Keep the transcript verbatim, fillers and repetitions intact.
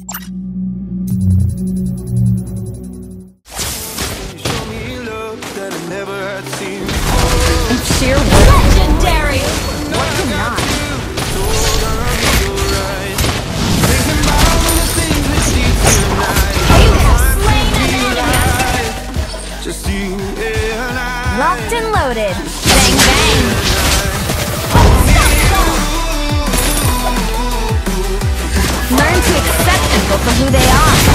It's sheer legendary! What cannot? You have slain an enemy! Just you and I. Locked and loaded. Bang bang! Learn to accept people for who they are.